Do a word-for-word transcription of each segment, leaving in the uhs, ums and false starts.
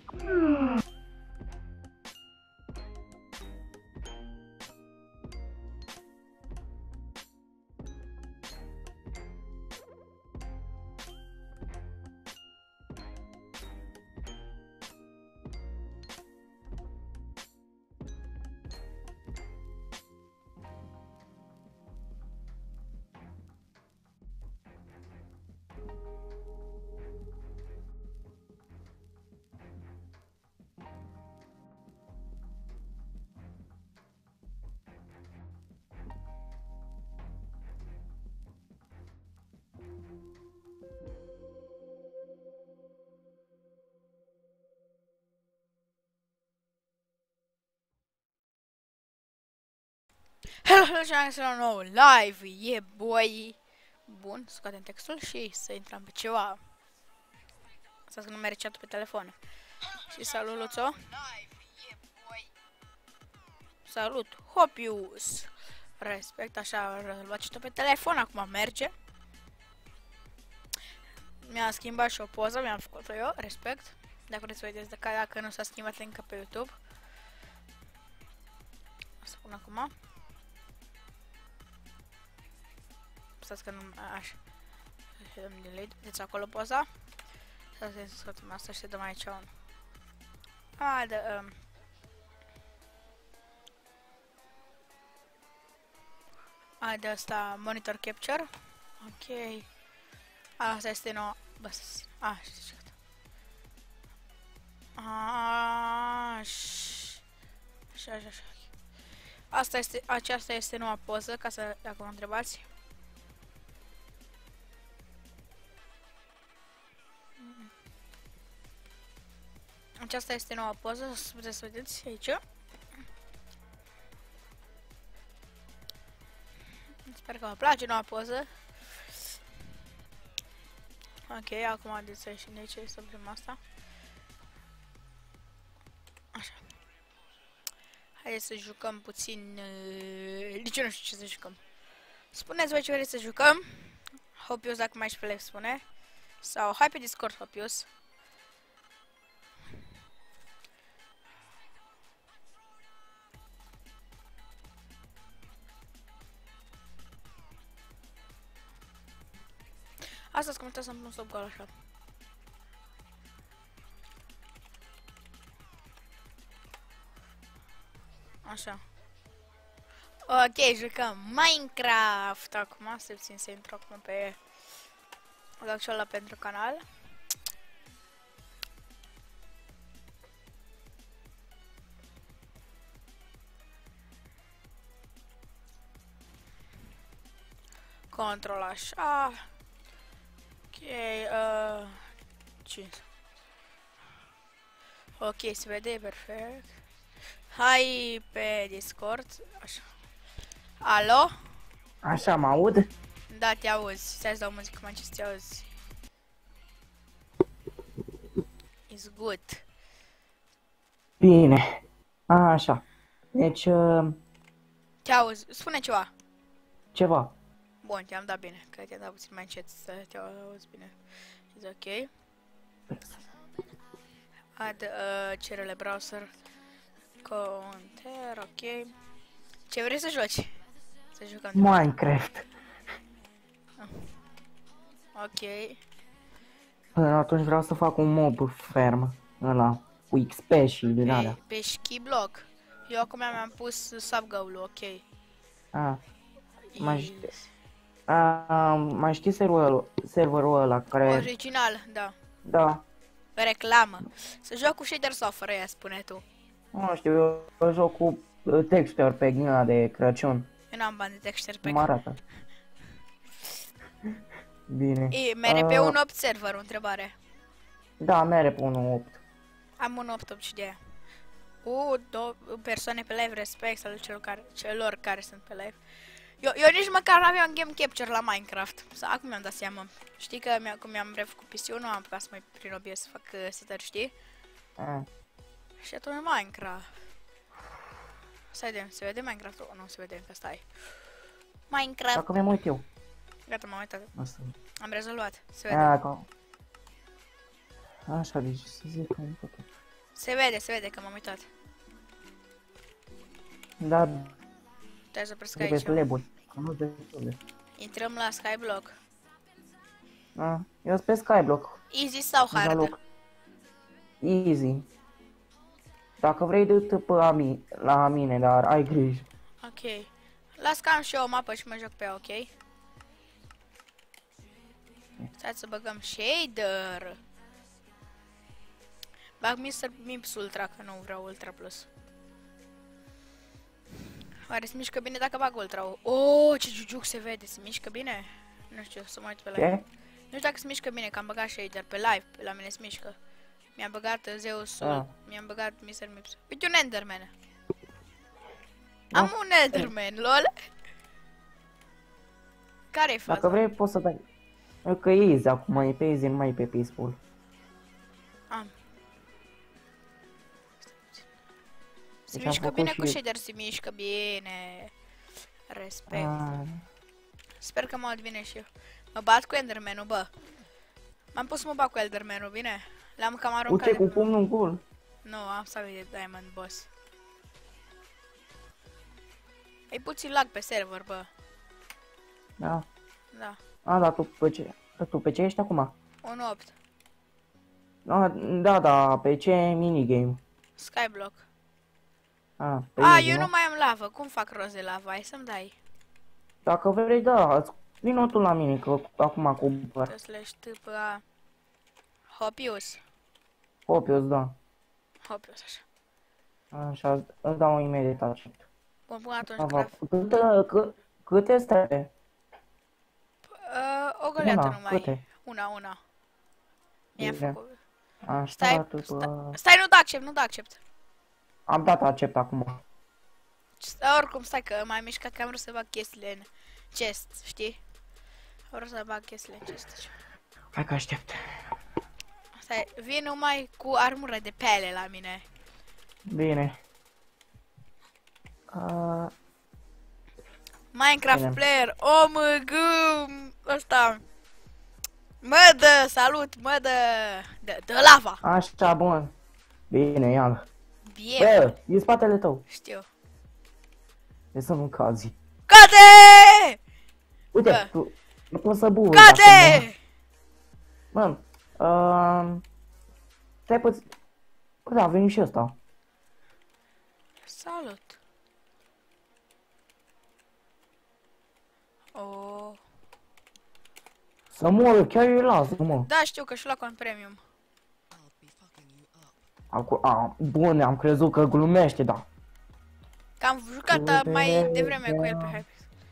Hello, hello, și am la un nou live, e boy. Bun, scoatem textul și să intrăm pe ceva. Asta că nu merge chat pe telefon. Și salut, Luțo. Salut, Hopius. Respect, așa, luat cită pe telefon, acum merge. Mi-a schimbat și o poză, mi-am făcut-o eu, respect. Dacă vreți să vedeți, dacă, dacă nu s-a schimbat încă pe YouTube. O să pun acum. Stați că nu... așa. Să dăm delete. Vedeți acolo poza? Să se scoatem asta și să dăm aici un... A, de... Um... A, de asta monitor capture. Ok. Asta este nouă... Bă, a, știi ce? Așa, așa, așa. Asta este, aceasta este noua poză, ca să, dacă mă întrebați. Aceasta este noua poză, să puteți să vedeți aici. Sper că vă place noua poză. Ok, acum haideți să ieșim de aici, să vedem asta. Așa. Haideți să jucăm puțin... Uh, nici eu nu știu ce să jucăm. Spuneți voi ce vreți să jucăm. Hopius, dacă mai ești pe live, spune. Sau hai pe Discord, Hopius. Asta-ți comenta să-mi pun stop goal așa. Așa. Ok, jucăm Minecraft acum, să țin să intru acum pe acolo ăla pentru canal. Control așa. Ok, uh, cinci. Ok, se vede perfect. Hai pe Discord, așa. Alo? Așa, mă aud? Da, te auzi. Stai să dau muzică, mai ce să te auzi. It's good. Bine. A, așa. Deci, uh, Te auzi. Spune ceva. ceva. Bun, te-am dat bine. Că te-am dat puțin mai încet să te auzi bine. It's ok. Add uh, cerele browser. Counter, ok. Ce vrei să joci? Să jucăm. Minecraft. Ah. Ok. Până atunci vreau să fac un mob ferm. Ăla. Cu X P și din alea. Pe, pe ski block. Eu acum mi-am pus subgoal-ul, ok. A. Mai știi. A, mai știi serverul, serverul ăla care... Original, da. Da. Reclamă. Să joc cu shader sau fără ea, spune tu. Nu știu, eu, eu joc cu uh, texture pe ghina de Crăciun. Eu n-am bani de texture pe Cum arată? Bine. E, mere pe uh, un opt server, o întrebare. Da, mere pe unu opt. Am un opt opt și de aia. U, două persoane pe live, respect al celor care, celor care sunt pe live. Eu, eu nici măcar nu aveam game capture la Minecraft. Sau acum mi-am dat seama. Știi că mi cum mi-am refăcut P C-ul, nu am apucat să mai prin O B S să fac uh, setări, știi? A. Și atunci Minecraft. Stai de, se vede Minecraft? Oh, nu se vede încă, stai. Minecraft. Dacă mi-am uit eu. Gata, m-am uitat. Asta. Am rezolvat. Se vede. A, că... Așa, deci să zic că am făcut. Se vede, se vede că m-am uitat. Da, Trebuie să opresc de aici. pe slaburi. Că nu destule. Intrăm la Skyblock. Da, eu sunt pe Skyblock. Easy sau Deja hard? loc. Easy. Dacă vrei, du-te pe a mi la mine, dar ai grijă. Ok. Las că am și eu o mapă și mă joc pe ea, ok? Stai să băgăm shader. Bag mister Mips Ultra, că nu vreau Ultra Plus. Oare se mișcă bine dacă bag Ultra? Oh, ce jujuc se vede, se mișcă bine? Nu știu, să mă uit pe live. Ce? Nu știu dacă se mișcă bine, că am băgat shader pe live, pe la mine se mișcă. Mi-am băgat Zeusul, Ah. mi-am băgat mister Mips. Uite un Enderman. Ah. Am un Enderman, lol. Care-i faza? Dacă vrei, poți să dai. Eu că e easy acum, e pe easy, nu mai e pe peaceful. Am. Se Deci am mișcă făcut bine și cu eu. shader, se mișcă bine. Respect. Ah, Sper că mă vine și eu. Mă bat cu Enderman-ul, bă. M-am pus să mă bat cu Enderman-ul, bine? L-am cam aruncat. uite de- cu pumnul în cul. Nu, am salvit de Diamond Boss. E puțin lag pe server, bă. Da. Da. A, da, tu pe ce? Tu pe ce ești acum? unu opt. A, da, da, pe ce minigame? Skyblock. A, pe A, easy, eu nu mai am lavă. Cum fac rost de lavă? Hai să-mi dai. Dacă vrei, da, vino tu la mine, că acum cumpăr. Trebuie să le ștâpă a... Hopius. Copios, da. Hopius, așa. Așa, îți dau imediat accept. Bun, până atunci, Ava, craft. câte, câ, câte stai? Uh, o găleată Una, numai. câte? Una, una. Mi-a Bine. făcut. Așa, Stai, tu, stai, stai, nu da accept, nu da accept. am dat accept acum. Stai, oricum, stai că m-ai mișcat că am vrut să bag chestiile în chest, știi? Am vrut să bag chestiile în chest. Hai că aștept. Stai, vin numai cu armură de pele la mine. Bine. Uh, Minecraft Bine. player, oh mă gâm, ăsta. Mă dă, salut, mă dă, dă, dă lava. așa, bun. Bine, ia-l. Bine, Bă, e spatele tău. știu. E să nu cazi. Cade! Uite, Bă. tu nu poți să bui. Cade! Mă, uh, stai puțin. Bă, da, a venit și ăsta. Salut. Oh. Să moră, chiar îi las, mă. Da, știu că și la cont premium. Acu a, bun, am crezut că glumește, da. Că am jucat uh, mai devreme cu el pe Hypixel.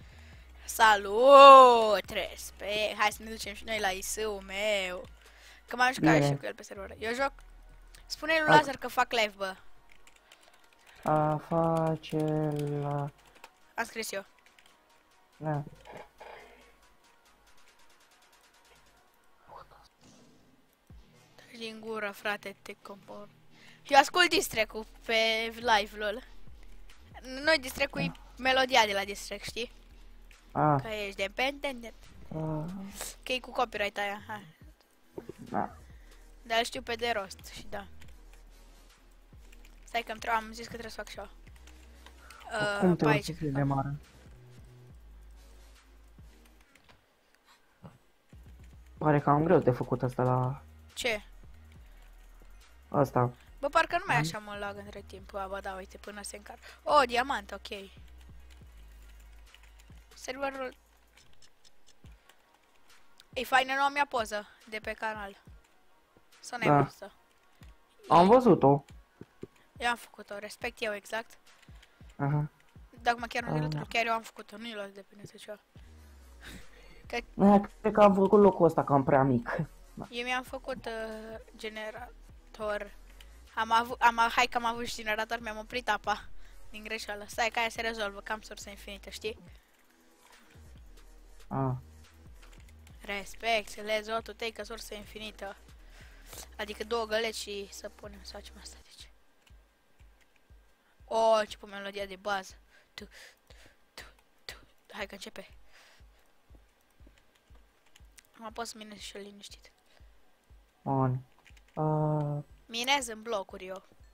Salut! Respect! Hai să ne ducem și noi la I S-ul meu. Că m-am jucat Bine. și eu cu el pe server. Eu joc... Spune lui A- Lazar că fac live, bă. A face la... Am scris eu. Da. Taci din gură, frate, te compor. Eu ascult distrack-ul pe live, lol. Noi distrack-ul e melodia de la distrack, știi? A, Că ești dependent. a, Că e cu copyright aia, hai. da. Dar îl știu pe de rost și da. Stai că îmi trebuie, am zis că trebuie să fac și eu. Uh, Cum pe trebuie aici, să cred fie că. de mare? Pare cam greu de făcut asta la... Ce? Asta. Bă, parcă nu mai așa mă lag între timp. A, bă, da, uite, până se încarcă. Oh, diamant, ok. Serverul... E faină noua mea poză de pe canal. Să n-ai Da. văzut-o. Am văzut-o. Eu am făcut-o, respect eu exact. Aha. Dacă mă chiar nu Ah. de lucru, chiar eu am făcut-o, nu-i luat de pe net ceva. Da, cred că am făcut locul ăsta cam prea mic. Eu mi-am făcut uh, generator. Am avut, am, hai că am avut și generator, mi-am oprit apa din greșeală. Stai că aia se rezolvă, că am sursă infinită, știi? A. Respect, let's go to take a sursă infinită. Adică două găleți și să punem, să facem asta, deci. Oh, ce pe melodia de bază. Tu, tu, tu. Hai că începe. Mă pot să minez și eu liniștit. Bun. Uh, Minez în blocuri eu.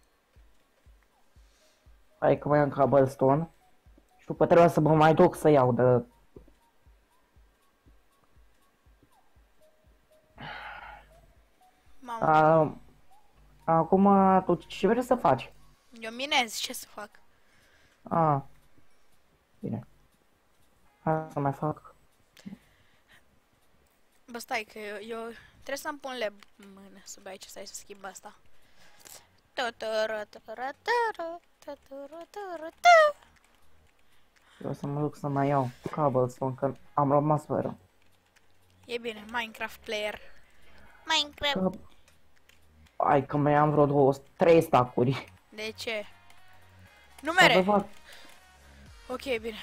Hai că mai am cobblestone. Și după trebuie să mă mai duc să iau de... Mamă, A, acum tu ce vrei să faci? eu minez, ce să fac? A, bine. Hai să mai fac. Bă, stai că eu, eu trebuie să-mi pun lab în mână să bea aici, stai să schimb asta. Eu o să mă duc să mai iau cobblestone, că am rămas fără. E bine, Minecraft player. Minecraft. Că... Hai că mai am vreo două, trei stacuri. De ce? Să Numere! vă fac. Ok, bine.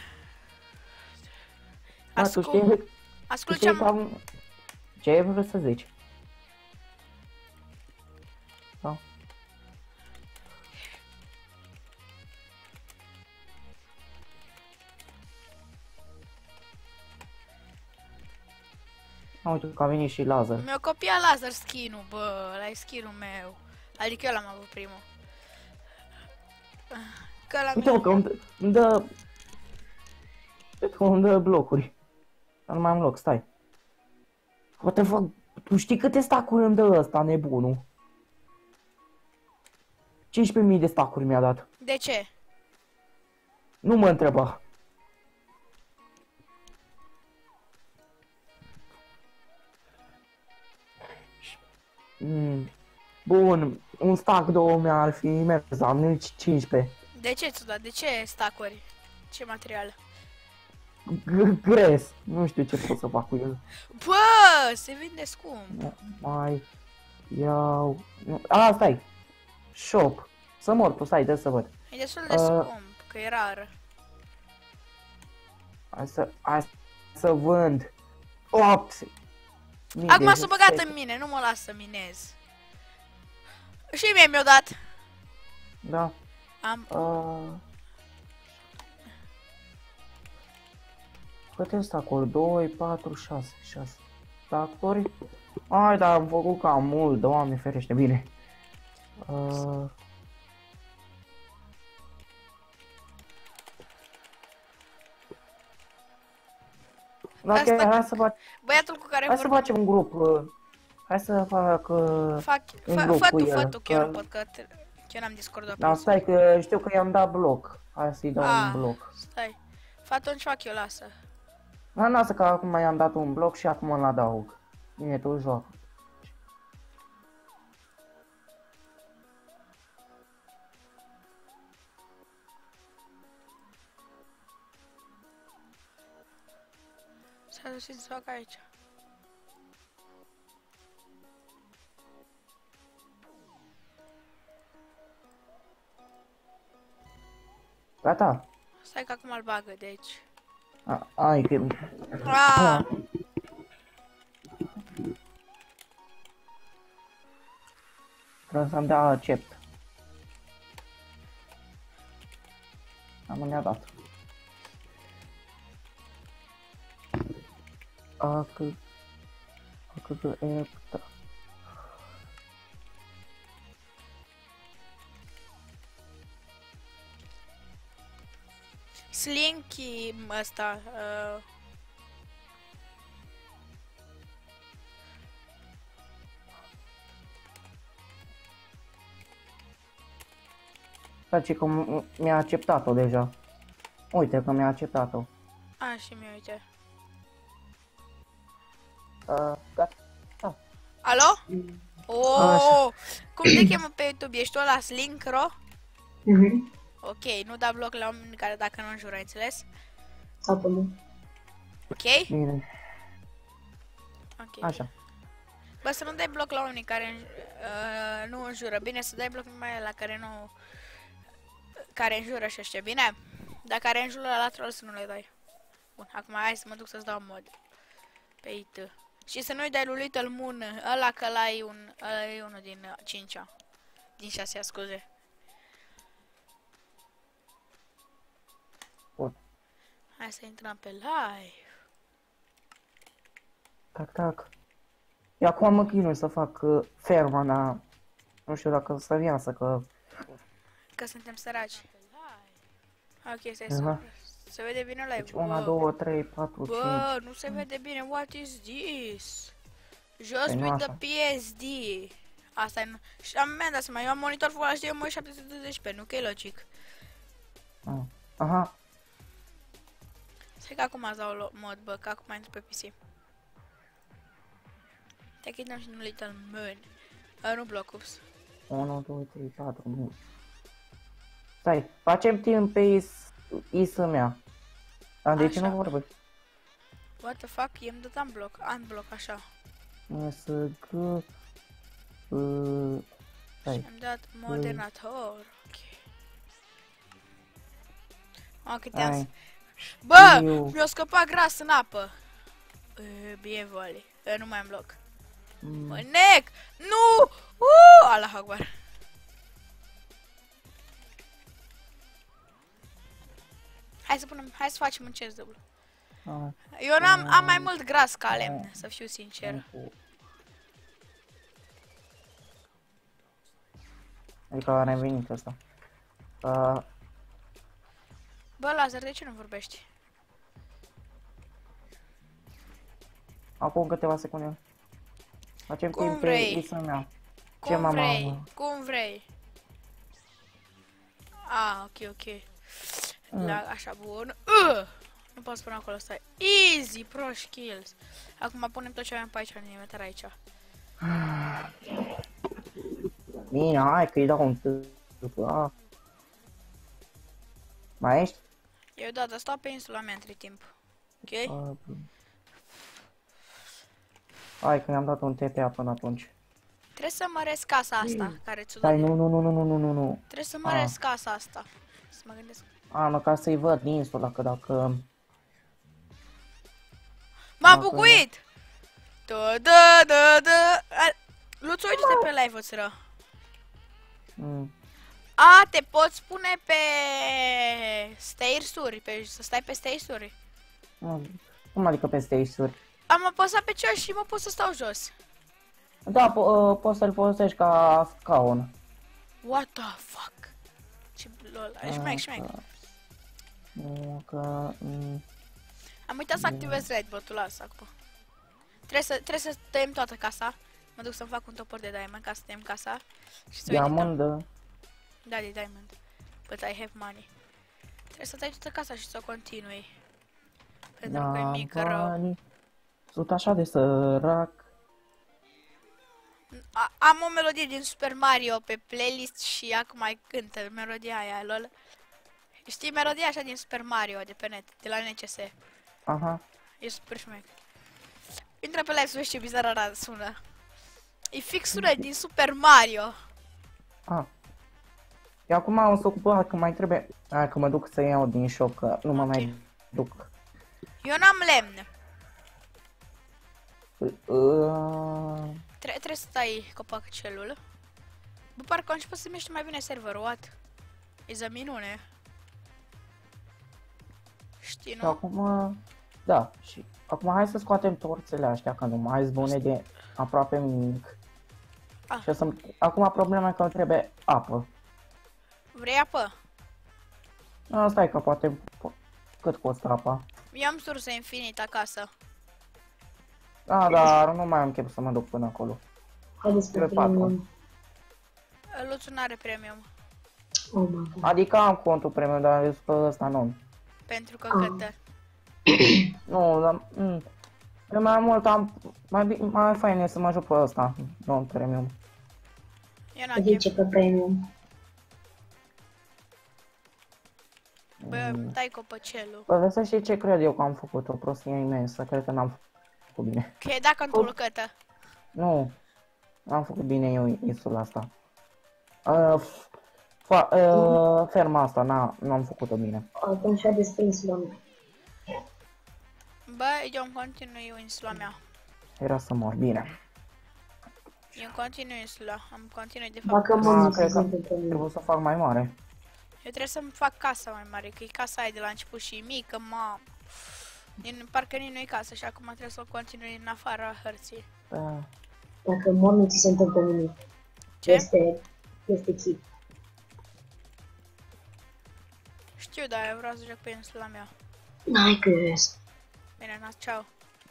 Da, tu Ascult, știi, tu ascult știi ce-am... cam... Ce vrei să zici? Da. Uite că a venit și Lazar. Mi-a copiat laser skin-ul, bă, ăla e skin-ul meu. Adică eu l-am avut primul. Că la Uite mă, că îmi dă... Îmi dă... Cred că îmi dă blocuri. Dar nu mai am loc, stai. What the fuck? Tu știi câte stacuri îmi dă ăsta, nebunul? cincisprezece mii de stacuri mi-a dat. De ce? Nu mă întreba. Mm. Bun, un stack două mi-ar fi mers, am nici cincisprezece. De ce ți-o dat? De ce stacuri? Ce material? G- Gres, nu știu ce pot să fac cu el. Bă, se vinde scump. Mai iau... nu- A, stai. Shop. Să mor tu, stai, dă să văd. E destul de Uh. scump, că e rar. Hai să, hai să vând. opt. Acum s-a băgat în mine, nu mă las să minez. Și mie mi-o dat. Da. Am... Uh... Câte stacuri? doi, patru, șase, șase. Stacuri? Ai, dar am făcut cam mult, Doamne ferește, bine. Uh... Da, Asta- chiar, hai să fac, Băiatul cu care hai să vorbim... facem un grup. uh, Hai să fac... uh, Fac... un Fă, grup fă cu tu, el, fă tu, că eu că- nu pot, că... te- că eu n-am Discord Da, apus. stai că știu că i-am dat bloc. Hai să-i dau Ah, un bloc. stai. Fă atunci fac eu, lasă. Da, lasă că acum i-am dat un bloc și acum îl adaug. Bine, tu joacă. S-a dus să fac aici. Gata? Stai că acum îl bagă de aici. A, ai că... Ah, Trebuie să-mi dea accept. Am ne-a dat. A, că... A, că... că... E... Da. Slinky ăsta. Uh, Face că m- mi-a acceptat-o deja. Uite că mi-a acceptat-o. a, și mi uite. Uh, gata. Alo? Oh, cum te cheamă pe YouTube? Ești tu ăla Slinkro? Mhm. Ok, nu da bloc la oameni care dacă nu înjură, ai înțeles? Absolut. Ok? Bine. Ok. Așa. Bă, să nu dai bloc la oamenii care uh, nu înjură. Bine, să dai bloc numai la care nu... Care înjură și ăștia, bine? Dar care înjură la troll să nu le dai. Bun, acum hai să mă duc să-ți dau mod. Pe I T. Și să nu-i dai lui Little Moon, ăla că ăla e, un, ăla e unul din uh, cincea. Din șasea, scuze. Bun. Hai să intrăm pe live. Tac, tac. Eu acum mă chinui să fac uh, ferma, dar nu știu dacă să iasă, că... Că suntem săraci. Ok, stai Aha. să... Se vede bine live. Deci una, Bă, două, trei, patru, bă, cinci. nu se vede bine. What is this? Just Păi nu with the așa. P S D. Asta e... nu- Și am mi-am dat seama, eu am monitor Full H D, eu mă uit șapte sute douăzeci p, nu că e logic. Ah. Aha. Stai că acum îți dau lo- mod, bă, că acum intru pe P C. Te chidăm și un Little Moon. Uh, nu Block Ops. unu, doi, trei, patru, nu. Stai, facem timp pe is, isă mea. Dar de ce Așa. nu vorbești? What the fuck? I-am dat unblock, unblock, așa. S, G, uh, stai. Și am dat modernator. Ok. Am câte am... Hai. Bă! Eu. Mi-a scăpat gras în apă. E, bine, vole. Eu nu mai am loc. Mm. Mă nec! Nu! Uh! Allah Akbar. Hai să punem, hai să facem un chest dublu. Ah, Eu n-am, am mai mult gras ca lemn, să fiu sincer. Adică a revenit ăsta. Uh, Bă, Lazar, de ce nu vorbești? acum câteva secunde. Facem Cum timp pe vrei. isă mea. Ce Cum mama? vrei, cum vrei. Ah, ok, ok. La, așa, bun. Uh! Nu pot spune acolo, stai. Easy, pro skills. Acum punem tot ce avem pe aici, în inventar aici. Bine, hai că îi dau un târpă. Ah. Mai ești? Eu da, dar stau pe insula mea între timp. Ok? Ah, hai că mi-am dat un T P A până atunci. Trebuie să măresc casa asta, care ți-o Stai, dă. nu, nu, nu, nu, nu, nu, nu, nu. Trebuie să măresc casa asta. Să mă gândesc. A, măcar să-i văd insula, că dacă... M-am Dacă- bucuit! Da, da, da, da. Luțu, uite-te pe live, țără. Mm. A, te poți pune pe stairs-uri, pe, să stai pe stairs-uri. Mm. Cum adică peste isuri? Am apăsat pe cea și mă pot să stau jos. Da, po uh, poți să-l folosești ca scaun. What the fuck? Ce lol, ești mai, ești mai. Nu, că... Mm. Am uitat să activez Redbot-ul, lasă acum. Trebuie să, trebuie să tăiem toată casa. Mă duc să-mi fac un topor de diamond ca să tăiem casa. Și să edităm. Diamond, da. Da, de diamond. But I have money. Trebuie să tai toată casa și să o continui. Pentru că e Da, mică rău. banii. Sunt așa de sărac. A, am o melodie din Super Mario pe playlist și acum mai cântă melodia aia, lol. Știi melodia așa din Super Mario de pe net, de la N C S. Aha. E super șmec. Intră pe live să vezi ce bizar arată, sună. E fix sună din Super Mario. Ah. Eu acum o să ocupa că mai trebuie... Hai că mă duc să iau din shop, că nu mă Ok. mai duc. Eu n-am lemn. Uh, Tre trebuie să tai copaccelul. Bă, parcă a început să miște mai bine serverul, what? E o minune. Știi, și nu? acum... Da, și acum hai să scoatem torțele astea, că nu mai zbune de aproape nimic. Ah. Și o să... Acum problema e că trebuie apă. Vrei apă? Ah, stai că poate... Po cât costă apa? Eu am sursă infinit acasă. Da, dar nu mai am chef să mă duc până acolo. Haideți pe Trebuie patru. premium. Luțu n-are premium. Oh my god. Adică am contul premium, dar pe ăsta nu. Pentru că Ah. cântă. Nu, dar... Mm, eu mai mult am... Mai, bi- mai fain e să mă joc pe ăsta, nu în premium. Eu n-am chef. Zice pe premium. Bă, tai copăcelul. Bă, vezi să știi ce cred eu că am făcut, o prostie imensă, cred că n-am făcut bine. Că e dacă într-o lucătă. Nu, n-am făcut bine eu insula asta. Uh, fa, uh, ferma asta, n-a- n-am făcut-o bine. Atunci haideți pe insula mea. Bă, eu îmi continui eu insula mea. Era să mor, bine. Eu îmi continui insula. Am continui de fapt. Dacă casa. mă Ah, nu cred că sunt pe premium. trebuie să o fac mai mare. Eu trebuie să-mi fac casa mai mare, că e casa aia de la început și e mică, ma... Din, parcă nici nu e casă și acum trebuie să o continui în afara hărții. Da. Dacă mor nu ți se întâmplă nimic. Ce? Este, este chip. Știu Știu, dar eu vreau să joc pe insula mea. N-ai curios. Bine, nas, ceau.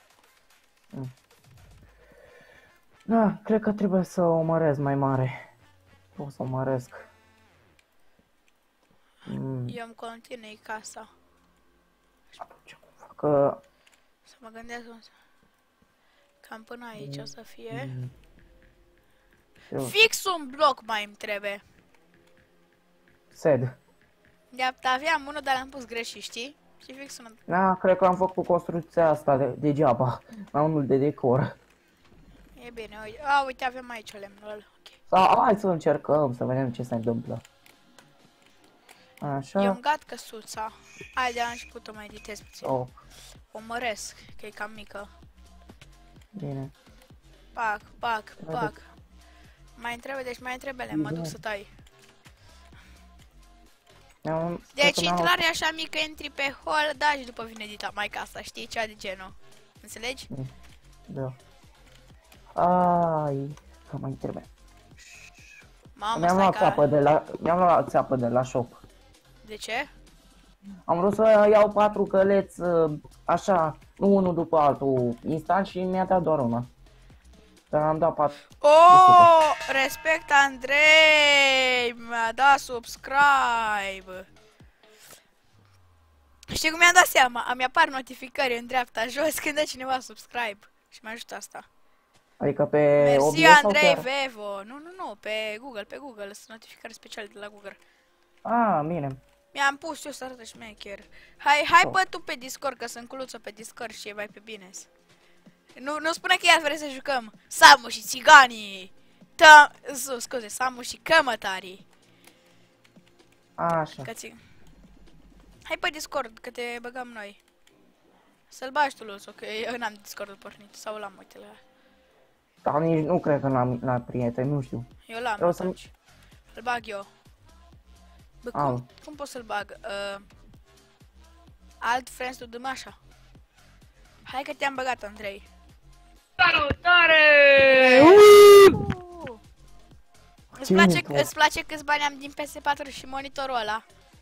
Da, cred că trebuie să o măresc mai mare. O să o măresc. Mm. Eu îmi continui casa. Atunci cum fac că... Să mă gândesc cum să... Cam până aici o să fie. Mm. Eu... Fix un bloc mai îmi trebuie. Sed. De aveam unul, dar l-am pus greșit, știi? Și fix unul. Da, cred că am făcut construcția asta de, degeaba. La unul de decor. E bine, uite. A, uite, avem aici lemnul ăla. Ok. Sau hai să încercăm, să vedem ce se întâmplă. Așa. Eu-mi gat căsuța. Hai, de la început o mai editez puțin. Oh, O măresc, că e cam mică. bine. Pac, pac, pac. Mai trebuie, deci mai trebuie lemn, mă duc să tai. Am- Deci cred că mi-am intrarea e așa mică, intri pe hol, da, și după vine edita mai casa, știi, cea de genul. Înțelegi? luat- Da. Ai, că mai trebuie. Mamă, Mi-am stai luat ca... țeapă de la, mi-am luat țeapă de la shop. De ce? Am vrut să iau patru căleți, uh, așa, unul după altul, instant și mi-a dat doar una. Dar am dat patru. Oh, respect Andrei, mi-a dat subscribe. Știi cum mi-am dat seama? Îmi apar notificări în dreapta jos când dă cineva subscribe. Și mă ajută asta. Adică pe Mersi O B S sau Andrei chiar? Vevo. Nu, nu, nu, pe Google, pe Google, sunt notificări speciale de la Google. Ah, bine. Mi-am pus eu să arăt șmecher. Hai, hai Oh. bă tu pe Discord, că sunt culuță pe Discord și e mai pe bine. Nu, nu spune că ea vrei să jucăm Samu și țiganii. Ta, scuze, Samu și cămătarii. Așa. Că ți... Hai pe Discord, că te băgăm noi. Să-l bagi tu, Luțu, că eu n-am Discordul pornit. Sau l-am, uite la... Dar nici nu cred că l-am la prieteni, nu știu. Eu l-am Vreau să- atunci. Îl bag eu. Bă, cum, Am. cum pot să-l bag? Uh, alt friends to Dămașa. Hai că te-am băgat, Andrei. Salutare! Uh! Îți Ce place, intru? îți place câți bani am din P S patru și monitorul ăla?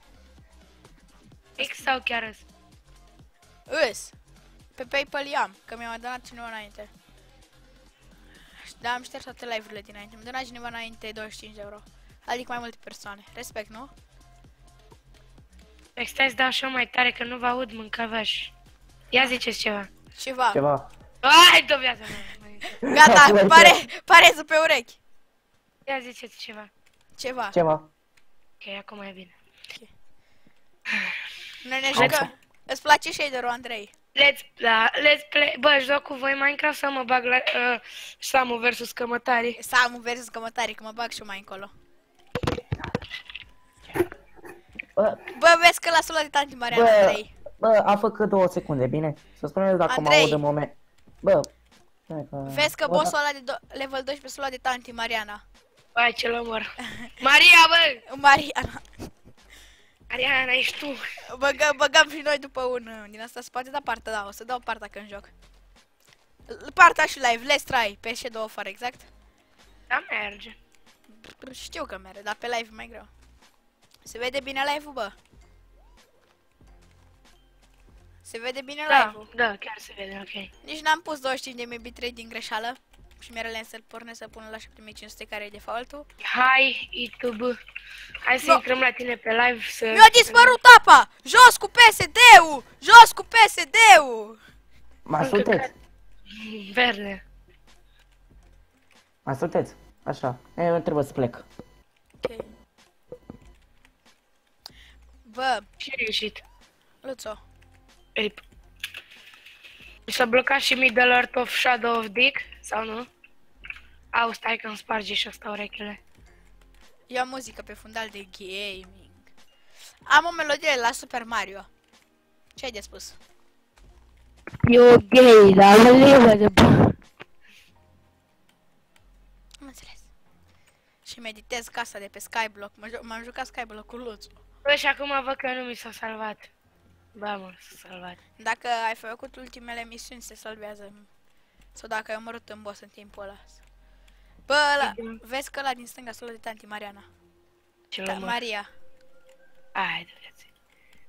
X sau chiar îs? Îs. Pe PayPal i-am, că mi-a mai donat cineva înainte. Da, am șters toate live-urile dinainte. Mi-a donat cineva înainte douăzeci și cinci de euro. Adică mai multe persoane. Respect, nu? Păi stai să dau și eu mai tare că nu vă aud, mâncăvaș. Ia ziceți ceva. Ceva. Ceva. Hai, dă viața mea! Gata, pare, pareță pe urechi. Ia ziceți ceva. Ceva. Ceva. Ok, acum e bine. Noi ne jucăm. Îți place shader-ul, Andrei? Let's, da, let's play. Bă, joc cu voi Minecraft sau mă bag la uh, Samu versus cămătarii? Samu versus cămătarii, că mă bag și eu mai încolo. Bă, Bă, vezi că l-a luat de tanti Mariana, bă, Andrei. bă, a făcut două secunde, bine? Să spuneți dacă mă Andrei. aud în moment. Bă, hai că... Vezi că bă, bossul ăla de do- level doisprezece s-a luat de tanti Mariana. Hai, ce-l omor. Maria, bă! Mariana. Mariana, ești tu. Băgă, băgăm și noi după un uh, din asta, se poate da partea, da, o să dau partea când joc. L- Partea și live, let's try, pe Shadow of War, exact. Da, merge. Știu că merge, dar pe live e mai greu. Se vede bine live-ul, bă? Se vede bine Da, live-ul? da, chiar se vede, ok. Nici n-am pus douăzeci și cinci de megabit bitrate din greșeală. Și mi-era lent să-l pornesc să pun la șapte mii cinci sute care e default-ul. Hai, YouTube. Hai să No. intrăm la tine pe live să... Mi-a dispărut apa! Jos cu P S D-ul! Jos cu P S D-ul! Mai sunteți? Verde. Mai sunteți? Așa. Eu trebuie să plec. Ok. Bă, Ce a ieșit? Luțo, Ei. Mi s-a blocat și Middle Earth of Shadow of Dick, sau nu? Au, stai că îmi sparge și asta urechile. eu am muzică pe fundal de gaming. Am o melodie la Super Mario. Ce ai de spus? You're gay, dar nu Am înțeles. Și meditez casa de pe Skyblock. Mă ju- M-am jucat Skyblock cu Luțu. Bă, și acum văd că nu mi s-a salvat. Ba, mă, s-a salvat. Dacă ai făcut ultimele misiuni, se salvează. Sau dacă ai omorât în boss în timpul ăla. Bă, ăla, vezi că ăla din stânga s-a luat de tanti Mariana. Ce Da, l-am Maria. Hai, de viață.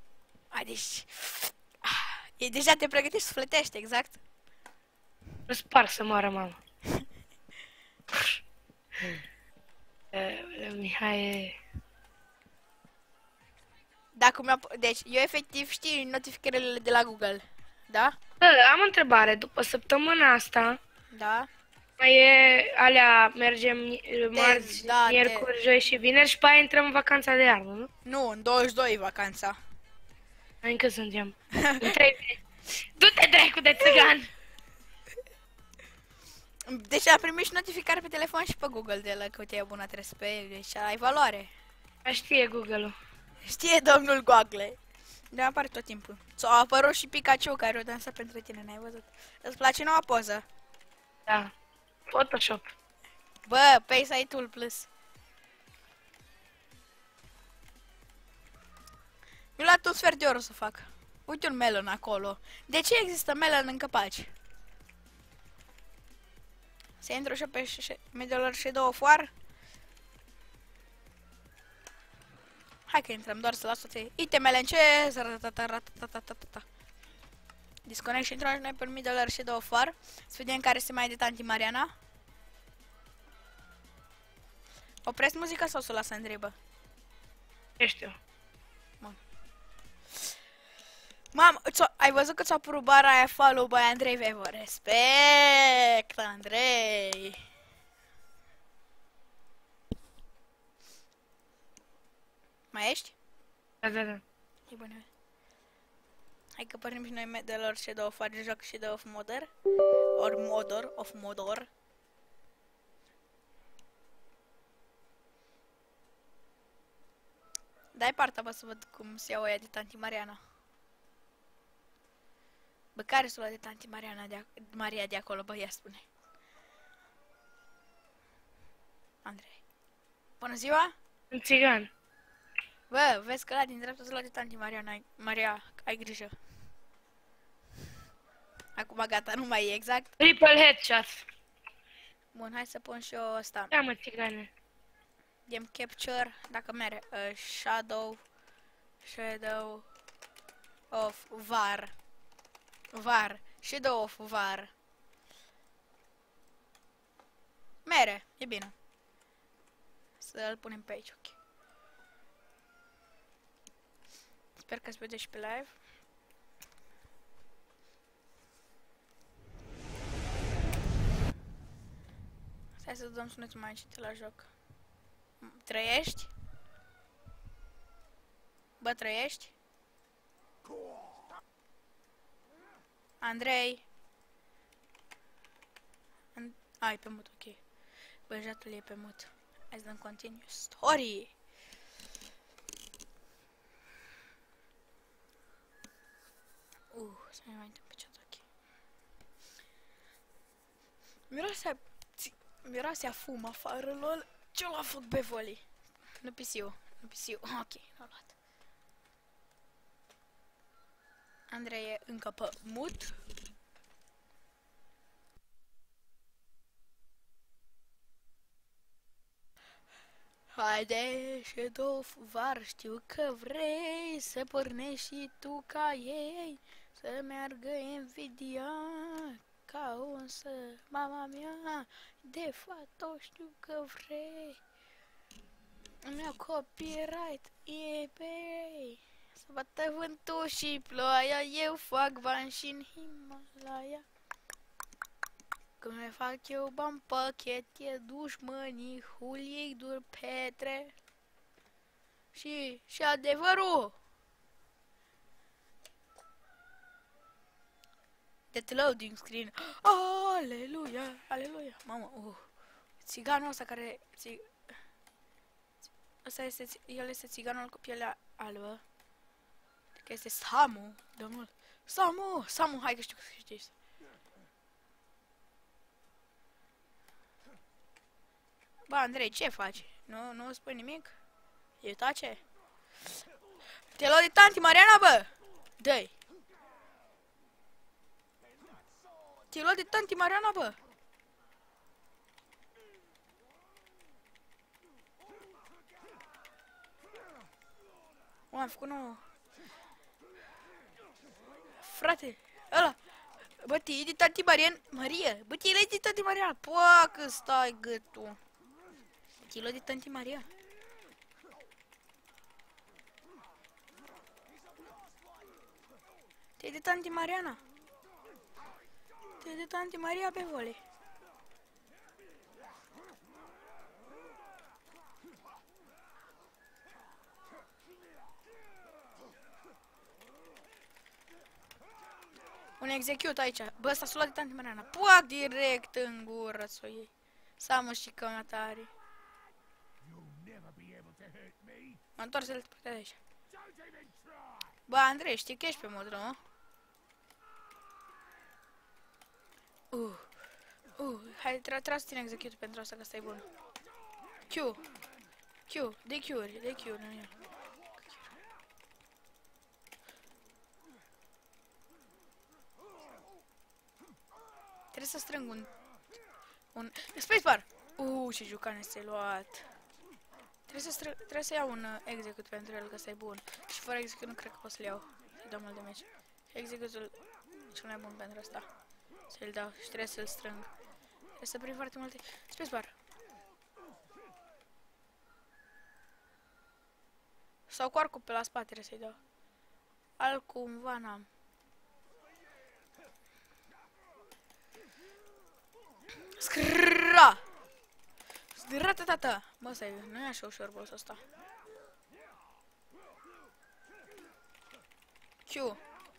A, deci... Ah, e, deja te pregătești sufletește, exact. Nu spar să moară mama. Uh, Mihai e... Dacă mi-a... Deci, eu efectiv știi notificările de la Google. Da? Bă, am o întrebare. După săptămâna asta, Da? mai e alea, mergem marți, da, miercuri, joi și vineri și pe aia intrăm în vacanța de iarnă, nu? Nu, în douăzeci și doi e vacanța. Încă suntem. În trei... Du-te, dracu de țigan! Deci am primit și notificare pe telefon și pe Google de la că te-ai abonat respect, deci ai valoare. A știe Google-ul. Știe domnul Google. De apare tot timpul. S-a apărut și Pikachu care o dansa pentru tine, n-ai văzut? Îți place noua poză? Da. Photoshop. Bă, Face I Tool Plus. Eu la tot sfert de oră o să fac. Uite un melon acolo. De ce există melon în căpaci? Să intru și pe Middle Shadow of War? Hai că intrăm, doar să las toate itemele în ce... Disconnect și intrăm și noi pe Middle Shadow of War. Să vedem care se mai de tanti Mariana. Opresc muzica sau să o las în dribă? Eu știu. Mam, ai văzut că ți-a apărut bara aia follow by Andrei Vevo? Respect, Andrei! Mai ești? Da, da, da. E bună. Hai că pornim și noi de lor Shadow of War, joc Shadow of Mordor. Or Mordor, of Mordor. Dai partea, bă, să văd cum se iau aia de tanti Mariana. Bă, care s-o lua de tanti Mariana de Maria de acolo, bă, ia spune. Andrei. Bună ziua! Un țigan. Bă, vezi că ăla din dreapta s-o lua de tanti Mariana. Ai, Maria, ai grijă. Acum gata, nu mai e exact. Triple headshot. Bun, hai să pun și eu ăsta. Da, mă, țigane. Game Capture, dacă mere. Uh, Shadow. Shadow of War. Var. Shadow of War. Mere, e bine. Să-l punem pe aici, ok. Sper că se vede și pe live. Stai să dăm sunetul mai încet la joc. Trăiești? Bă, trăiești? Andrei. And ai pe mut, ok. Băjatul e pe mut. Hai să dăm continue story. Uh, să mai mai întâmplă ce ok. Miroasea... Miroasea fum afară, lol. Ce l-a făcut pe voli? Nu pisiu, nu pisiu. Ok, l-a luat. Andrei e încă pe mut. Haide, Shadow of War, știu că vrei să pornești și tu ca ei, să meargă Nvidia ca unsă, mama mea, de fapt știu că vrei. Îmi iau copyright, eBay. Să bată vântul și ploaia, eu fac bani și în Himalaya. Când le fac eu bani pachet, e dușmânii, huliei dur petre. Și, și adevărul. That loading screen. Aleluia, aleluia. Mamă, uh. Țiganul ăsta care... Țig... Ăsta este... El este țiganul cu pielea albă. Că este Samu, domnul. Samu, Samu, hai că știu că știi. Bă, Andrei, ce faci? Nu, nu spui nimic? E tace? Te luat de tanti Mariana, bă! Dă-i! Te luat de tanti Mariana, bă! O, am făcut nouă. frate, ăla. Bă, tii de tati Marian, Maria. Bă, tii de tati Maria. Poacă, stai gâtul. Tii de tati Maria. Te de tanti Mariana. Te de tanti Maria pe volei. Un execute aici. Bă, ăsta s-a luat de tanti Mariana. Puac direct în gură să o iei. Să amă și cămătare. Mă întorc să-l de aici. Bă, Andrei, știi că ești pe mod rău, mă? Uh, uh, hai, trebuie să țin execute pentru asta, că asta e bun. Q. Q, de Q-uri, de Q-uri, nu e. Trebuie să strâng un... Un... Spacebar! Uh, ce jucane ți-ai luat. Trebuie să, strâng, trebuie să iau un uh, execute pentru el, că ăsta e bun. Și fără execute nu cred că pot să-l iau. Să-i dau mult de meci. Execute-ul cel mai bun pentru asta. Să-l dau și trebuie să-l strâng. Trebuie să prind foarte multe... Spacebar! Sau cu arcul pe la spate trebuie să-i dau. Altcumva n-am. Scrrrra! Zdrrata tata! Bă, stai, nu e așa ușor boss ăsta. Q.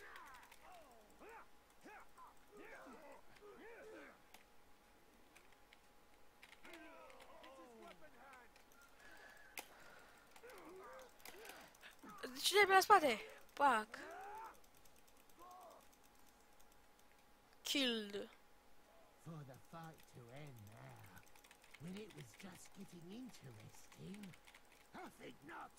Ce pe la spate? Pac. Killed. For the fight to end now, when it was just getting interesting. I think not.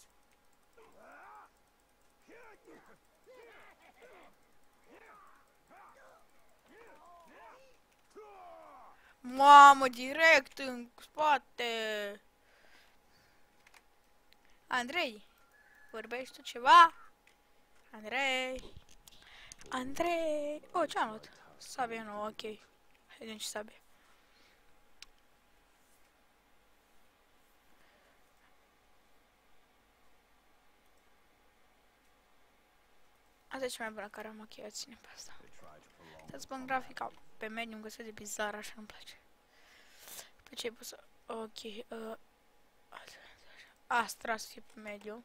Mamă, direct în spate. Andrei, vorbești tu ceva? Andrei. Andrei. Oh, ce-am luat? Sabie nouă, ok. Vedem ce sabie. Asta e cea mai bună care am machiat, ține pe asta. Să-ți spun grafica pe medium, găsesc de bizar, așa nu-mi place. Pe ce ai pus? Ok, uh... Astra să fie pe medium.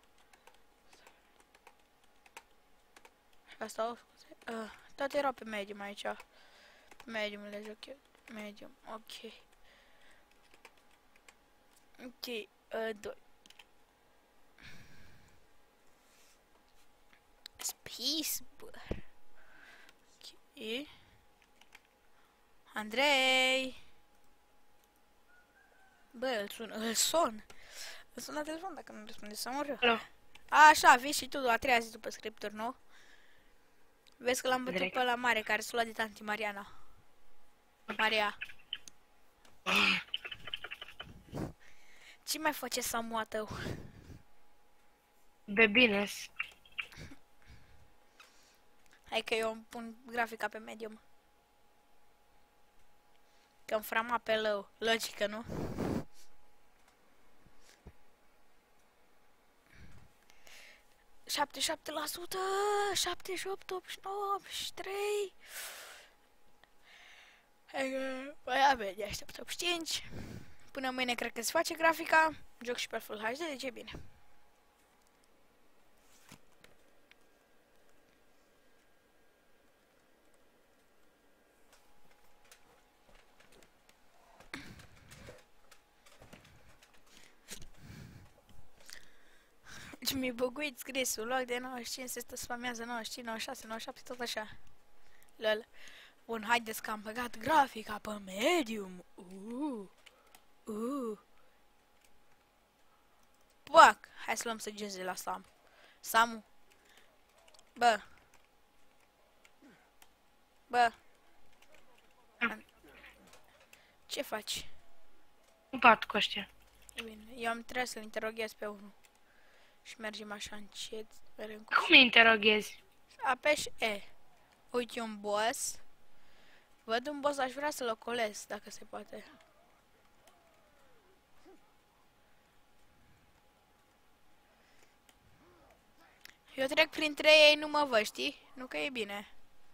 Asta o scuze. Uh, toate erau pe medium aici. Pe medium le joc eu. Medium, ok. Ok, uh, doi. Spacebar. Ok. Andrei. Bă, îl sun, îl sun. Îl sun la telefon dacă nu răspunde să mor eu. Alo. Așa, vii și tu a treia zi după scripturi, nu? Vezi că l-am bătut Direct. pe ăla mare care s-a luat de tanti Mariana. Maria. Ce mai face Samoa tău? De bine. Hai că eu îmi pun grafica pe medium. Că-mi frama pe low. Logică, nu? șaptezeci și șapte la sută, șaptezeci și opt, optzeci și nouă, optzeci și trei. Hai că mai avem de aștept optzeci și cinci. Până mâine cred că se face grafica. Joc și pe Full H D, deci e bine. Ce mi-ai băguit scrisul, loc de nouăzeci și cinci, se stă spamează nouăzeci și cinci, nouăzeci și șase, nouăzeci și șapte, tot așa. Lol. Bun, haideți că am băgat grafica pe medium. Uh, uh. Pac! Hai să luăm săgeți de la Sam. Samu. Bă. Bă. An- Ce faci? Nu pat cu ăștia. E bine, eu am trebuie să-l interoghez pe unul. Și mergem așa încet. Merem cu... Cum îi interoghezi? Apeși E. Uite un boss. Văd un boss, aș vrea să-l ocolesc, dacă se poate. Eu trec printre ei, nu mă văd, știi? Nu că e bine.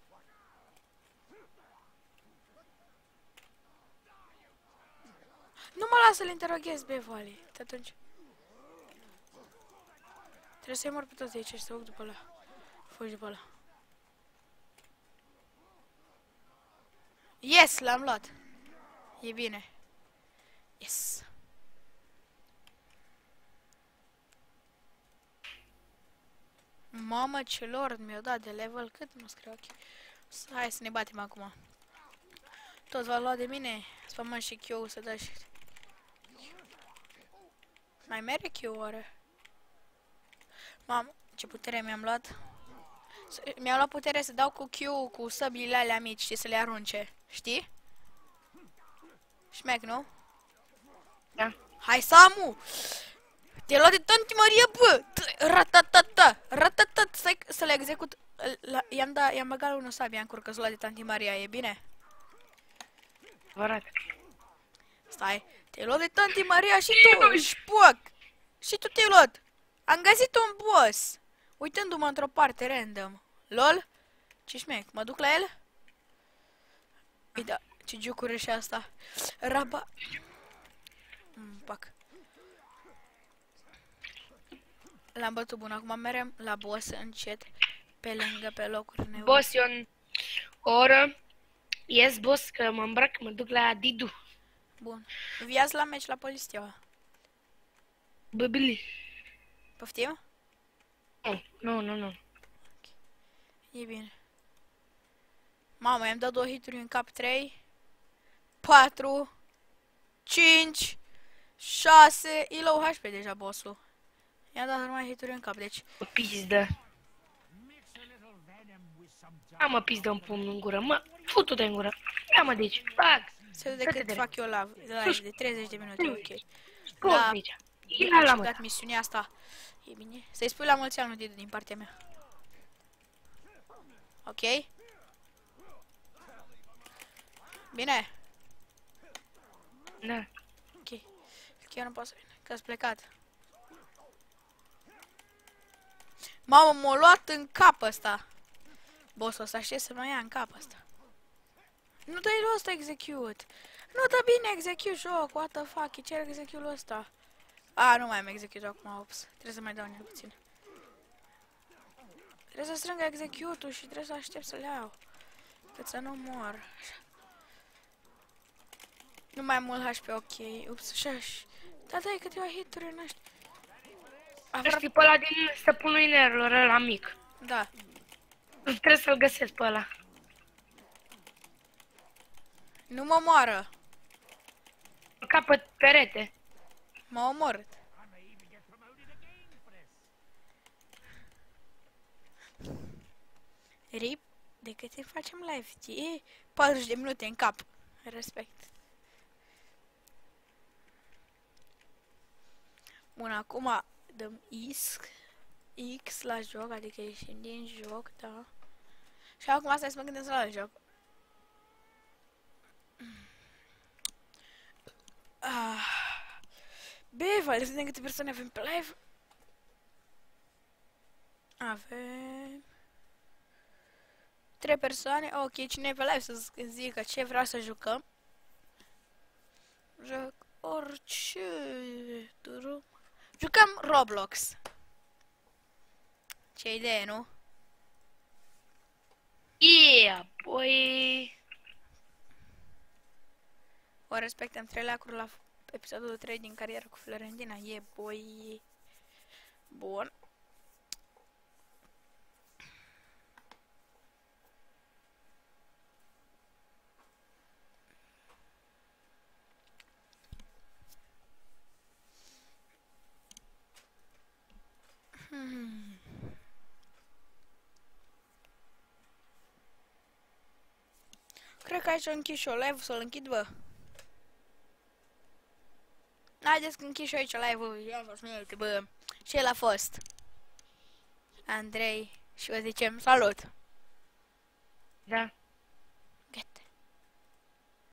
Nu mă las să-l interoghez, be, Vali. Atunci. Trebuie să-i mor pe toți aici și să duc după ăla. Fugi după ăla. Yes, l-am luat. E bine. Yes. Mamă, ce lord mi-au dat de level. Cât mă scriu ok. Hai să ne batem acum. Toți v-au luat de mine. Spamăm și Q-ul să dă și... Mai merge Q oare? Mamă, ce putere mi-am luat. Mi-am luat putere să dau cu Q cu săbilile alea mici și să le arunce. Știi? Șmec, nu? Da. Hai, Samu! Te-ai luat de tanti Maria, bă! Ratatata! Ratatata! Stai să le execut. I-am dat, i-am băgat unul sabia în cur că s-a luat de tanti Maria, e bine? Vă arăt. Stai, te-ai luat de tanti Maria și tu, șpoc! Și tu te-ai luat! Am găsit un boss! Uitându-mă într-o parte random. Lol? Ce șmec, mă duc la el? Îi da, ce giucură și asta. Raba... Mm, pac. L-am bătut bun, acum merem la boss încet. Pe lângă, pe locuri nevoie. Boss, eu în o oră ies, boss, că mă îmbrac, mă duc la Didu. Bun. Viați la meci la Polisteaua. Băbili. Poftim? Nu, nu, nu, nu. E bine. Mamă, i-am dat două hituri în cap. Trei, patru, cinci, șase. E low H P deja bossul. I-am dat numai hituri în cap, deci. Mă pizdă. Am mă pizdă un pumn în gură, mă, futu-te în gură. Ia mă, deci, fac. Se de cât fac eu la live, de treizeci de minute, ok. Sport Da. aici. Ia la Am mă. dat misiunea asta. E bine. Să-i spui la mulți ani din partea mea. Ok? Bine? Da. Ok. Chiar nu pot să vin, că-s plecat. Mamă, m-a luat în cap ăsta. Bossul ăsta, știe să mă ia în cap ăsta. Nu dă-i lui ăsta execute. Nu dă bine execute joc, what the fuck, îi cer execute-ul ăsta. A, nu mai am execute acum, ups. Trebuie să mai dau unul puțin. Trebuie să strâng execute-ul și trebuie să aștept să le iau. Cât să nu mor. Așa. Nu mai mult H P, ok. Ups, așa-și. Da, dai câteva hituri în ăștia. Știi pe ăla din stăpânul inerilor, ăla mic. Da. Trebuie să-l găsesc pe ăla. Nu mă moară. Capăt perete. M-a omorât. Rip, de cât îi facem live, știi? patruzeci de minute în cap. Respect. Bun, acum dăm X, X la joc, adică ieșim din joc, da. Și acum stai să mă gândesc la joc. Ah. Bine, vale, să vedem câte persoane avem pe live. Avem... Trei persoane. Ok, cine e pe live să zică ce vrea să jucăm. Joc orice... Duru. Jucăm Roblox. Ce idee, nu? Yeah, boy. O respectăm trei lacuri la episodul trei din Cariera cu Florentina. E, yeah, boy. Bun. Hmm. Cred că aici o închid și o live, să-l închid, bă. Haideți că închid și aici live-ul, ia fost multe, bă. Și el a fost Andrei și vă zicem salut! Da.